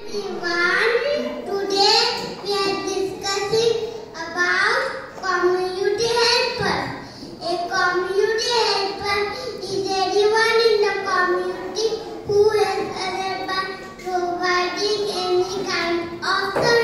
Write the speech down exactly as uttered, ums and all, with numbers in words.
Everyone, today we are discussing about community helper. A community helper is anyone in the community who helps others by providing any kind of service.